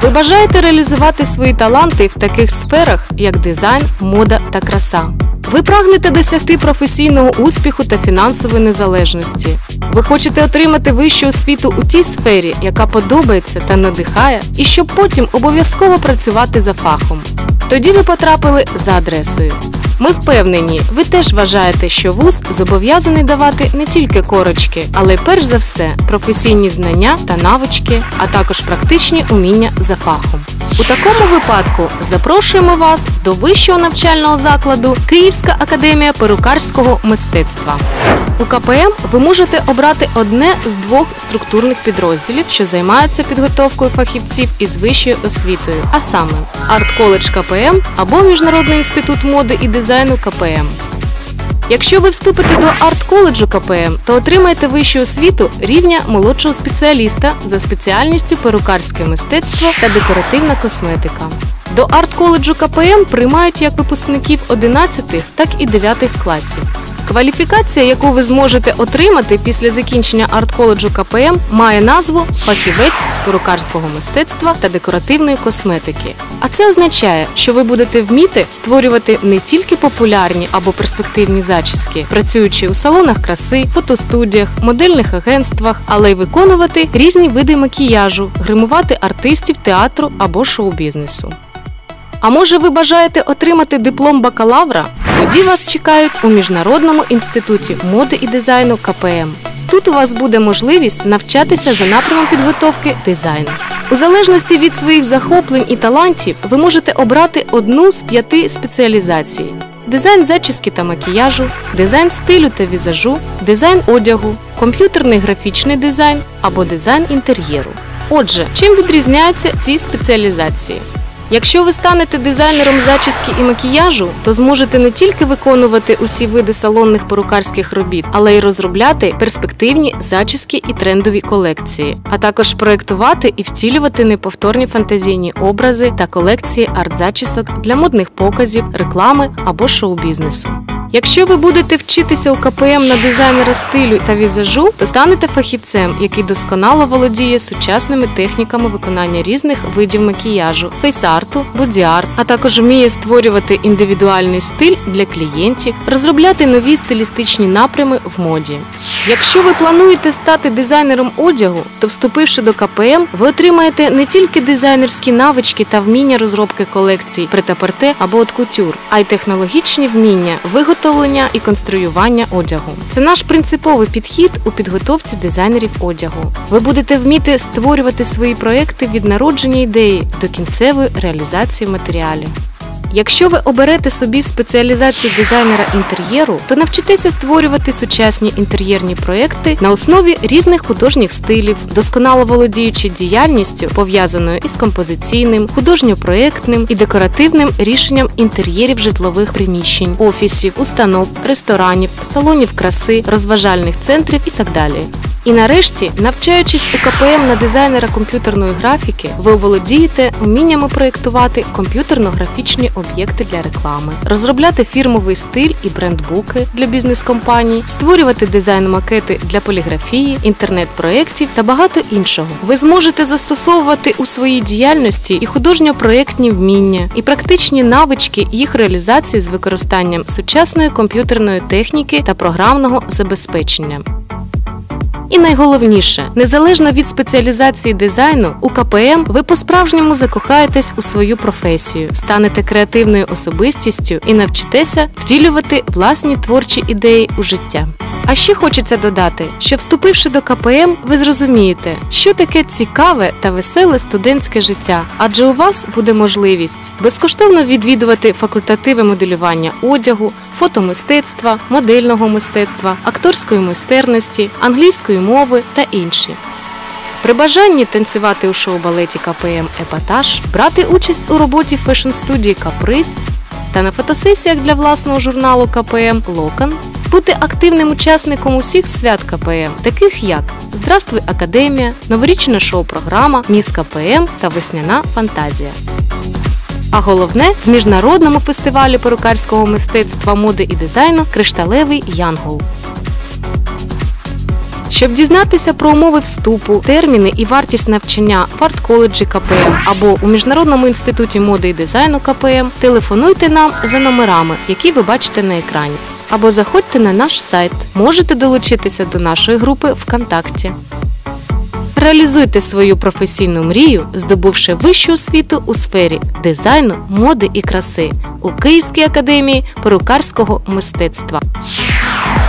Ви бажаєте реалізувати свої таланти в таких сферах, як дизайн, мода та краса. Ви прагнете досягти професійного успіху та фінансової незалежності. Ви хочете отримати вищу освіту у тій сфері, яка подобається та надихає, і щоб потім обов'язково працювати за фахом. Тоді ви потрапили за адресою. Ми впевнені, ви теж вважаєте, що вуз зобов'язаний давати не тільки корочки, але й перш за все професійні знання та навички, а також практичні уміння за фахом. У такому випадку запрошуємо вас до вищого навчального закладу Київська академія перукарського мистецтва. У КПМ ви можете обрати одне з двох структурних підрозділів, що займаються підготовкою фахівців із вищою освітою, а саме Арт-коледж КПМ або Міжнародний інститут моди і дизайну КПМ. Якщо ви вступите до арт-коледжу КПМ, то отримаєте вищу освіту рівня молодшого спеціаліста за спеціальністю перукарське мистецтво та декоративна косметика. До арт-коледжу КПМ приймають як випускників 11, так і 9 класів. Кваліфікація, яку ви зможете отримати після закінчення арт-коледжу КПМ, має назву «Фахівець з перукарського мистецтва та декоративної косметики». А це означає, що ви будете вміти створювати не тільки популярні або перспективні зачіски, працюючи у салонах краси, фотостудіях, модельних агентствах, але й виконувати різні види макіяжу, гримувати артистів театру або шоу-бізнесу. А може ви бажаєте отримати диплом бакалавра? Тоді вас чекають у Міжнародному інституті моди і дизайну КПМ. Тут у вас буде можливість навчатися за напрямом підготовки дизайну. У залежності від своїх захоплень і талантів ви можете обрати одну з 5 спеціалізацій. Дизайн зачіски та макіяжу, дизайн стилю та візажу, дизайн одягу, комп'ютерний графічний дизайн або дизайн інтер'єру. Отже, чим відрізняються ці спеціалізації? Якщо ви станете дизайнером зачіски і макіяжу, то зможете не тільки виконувати усі види салонних перукарських робіт, але й розробляти перспективні зачіски і трендові колекції, а також проєктувати і втілювати неповторні фантазійні образи та колекції арт-зачісок для модних показів, реклами або шоу-бізнесу. Якщо ви будете вчитися у КПМ на дизайнера стилю та візажу, то станете фахівцем, який досконало володіє сучасними техніками виконання різних видів макіяжу, фейс-арту, боді-арт, а також вміє створювати індивідуальний стиль для клієнтів, розробляти нові стилістичні напрями в моді. Якщо ви плануєте стати дизайнером одягу, то вступивши до КПМ, ви отримаєте не тільки дизайнерські навички та вміння розробки колекцій прет-а-порте або от-кутюр, а й технологічні вміння виготовлення і конструювання одягу. Це наш принциповий підхід у підготовці дизайнерів одягу. Ви будете вміти створювати свої проекти від народження ідеї до кінцевої реалізації матеріалів. Якщо ви оберете собі спеціалізацію дизайнера інтер'єру, то навчитеся створювати сучасні інтер'єрні проекти на основі різних художніх стилів, досконало володіючи діяльністю, пов'язаною із композиційним, художньо-проектним і декоративним рішенням інтер'єрів житлових приміщень, офісів, установ, ресторанів, салонів краси, розважальних центрів і так далі. І нарешті, навчаючись у КПМ на дизайнера комп'ютерної графіки, ви володієте вміннями проєктувати комп'ютерно-графічні об'єкти для реклами, розробляти фірмовий стиль і брендбуки для бізнес-компаній, створювати дизайн-макети для поліграфії, інтернет-проєктів та багато іншого. Ви зможете застосовувати у своїй діяльності і художньо-проєктні вміння, і практичні навички їх реалізації з використанням сучасної комп'ютерної техніки та програмного забезпечення. І найголовніше, незалежно від спеціалізації дизайну, у КПМ ви по-справжньому закохаєтесь у свою професію, станете креативною особистістю і навчитеся втілювати власні творчі ідеї у життя. А ще хочеться додати, що вступивши до КПМ, ви зрозумієте, що таке цікаве та веселе студентське життя, адже у вас буде можливість безкоштовно відвідувати факультативи моделювання одягу, фотомистецтва, модельного мистецтва, акторської майстерності, англійської мови та інші. При бажанні танцювати у шоу-балеті КПМ «Епатаж», брати участь у роботі фешн-студії «Каприз» та на фотосесіях для власного журналу КПМ «Локон», бути активним учасником усіх свят КПМ, таких як «Здравствуй, Академія», новорічна шоу-програма «Міс КПМ» та «Весняна фантазія». А головне – в Міжнародному фестивалі перукарського мистецтва, моди і дизайну «Кришталевий Янгол». Щоб дізнатися про умови вступу, терміни і вартість навчання в арт-коледжі КПМ або у Міжнародному інституті моди і дизайну КПМ, телефонуйте нам за номерами, які ви бачите на екрані. Або заходьте на наш сайт. Можете долучитися до нашої групи ВКонтакті. Реалізуйте свою професійну мрію, здобувши вищу освіту у сфері дизайну, моди і краси у Київській академії перукарського мистецтва.